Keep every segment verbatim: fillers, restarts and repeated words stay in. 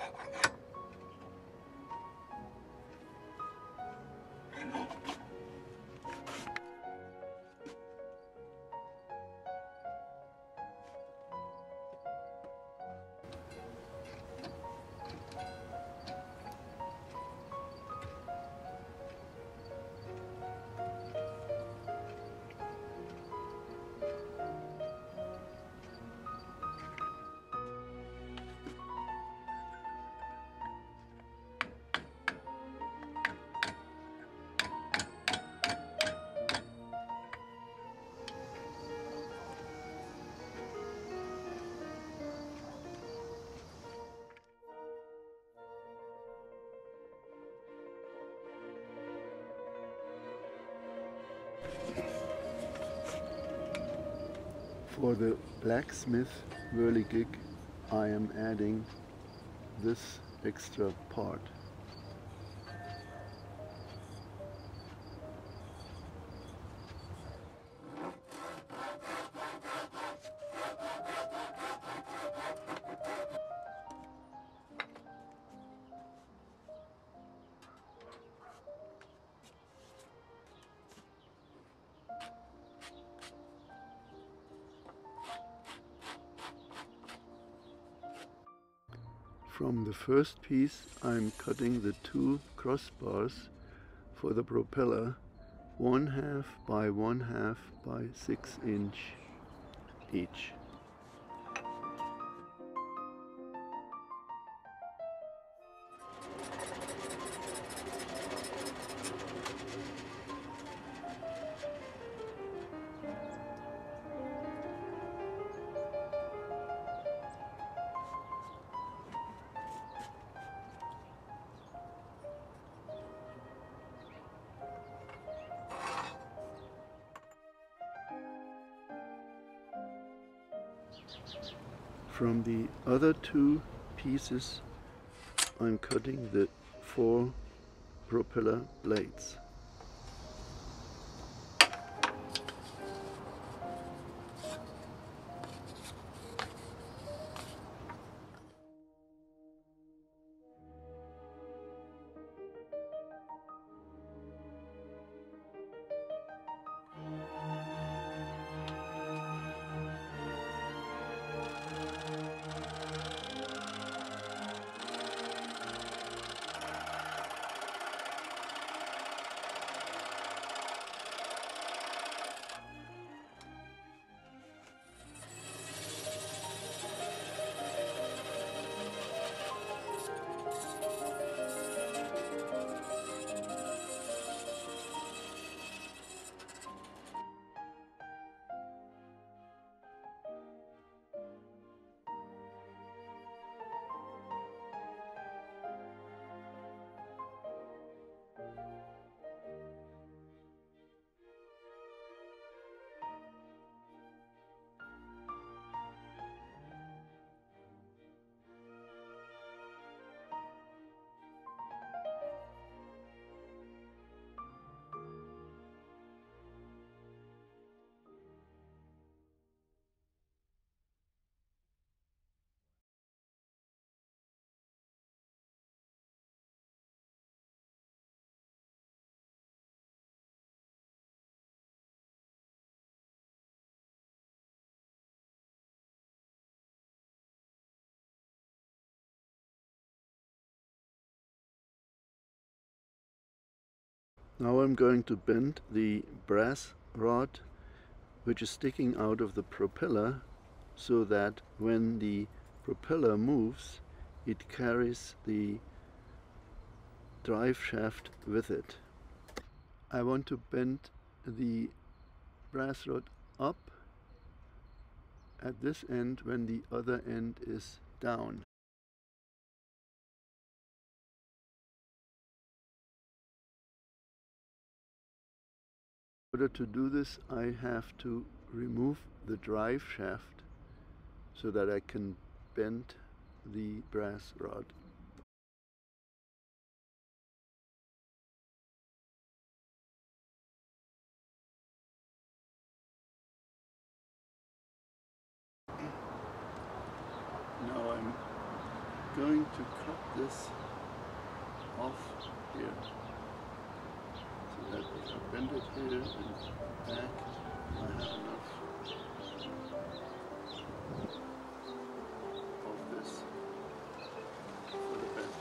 For the Blacksmith Whirligig, I am adding this extra part. From the first piece I'm cutting the two crossbars for the propeller, one half by one half by six inch each. From the other two pieces I'm cutting the four propeller blades. Now I'm going to bend the brass rod which is sticking out of the propeller so that when the propeller moves it carries the drive shaft with it. I want to bend the brass rod up at this end when the other end is down. In order to do this, I have to remove the drive shaft so that I can bend the brass rod. Now I'm going to cut this off here, so that if I bend it here and back, I have enough of this for the bend.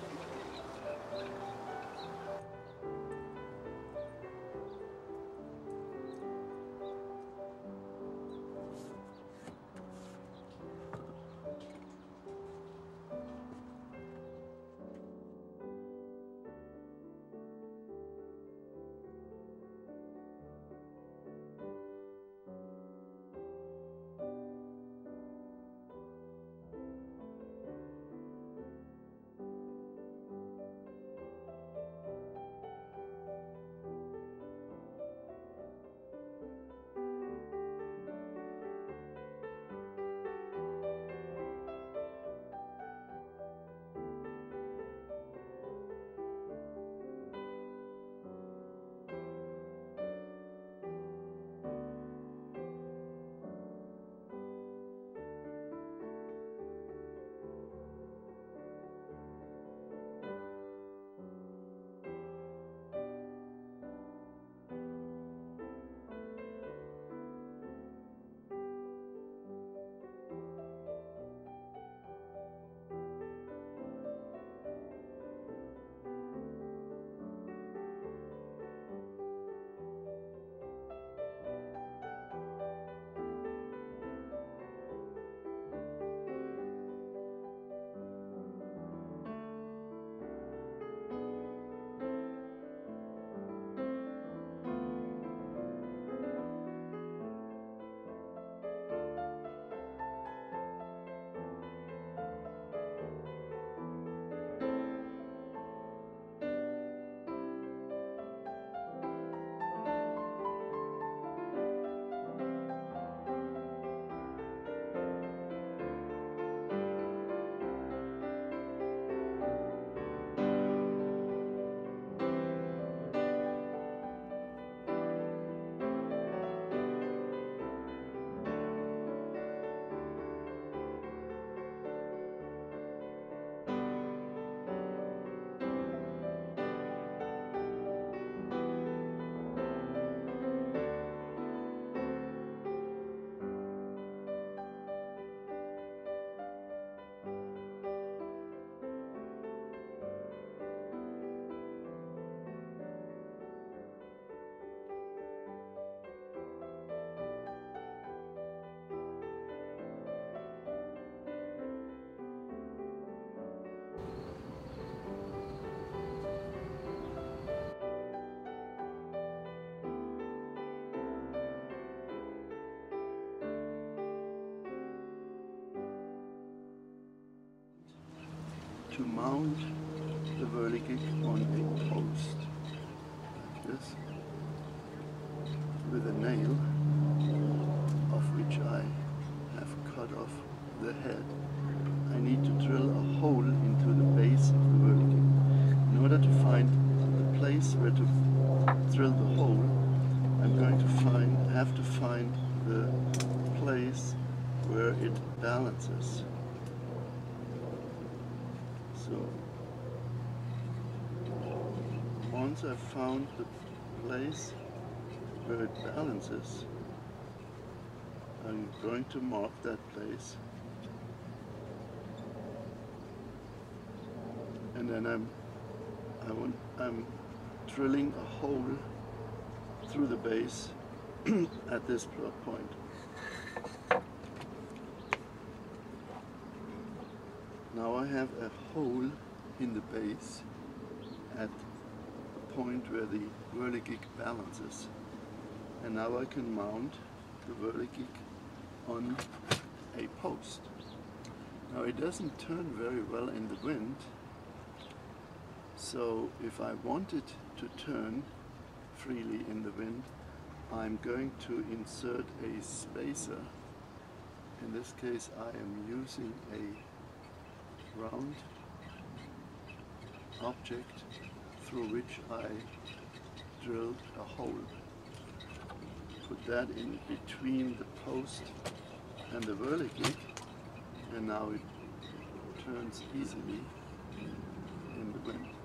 To mount the Whirligig on a post, like this, with a nail, of which I have cut off the head, I need to drill a hole into the base of the Whirligig. In order to find the place where to drill the hole, I'm going to find, have to find the place where it balances. So, once I've found the place where it balances, I'm going to mark that place, and then I'm I want, I'm drilling a hole through the base at this point. Now I have a hole in the base at the point where the Whirligig balances, and now I can mount the Whirligig on a post. Now it doesn't turn very well in the wind, so if I want it to turn freely in the wind, I'm going to insert a spacer. In this case I am using a round object through which I drilled a hole. Put that in between the post and the Whirligig, and now it turns easily in the wind.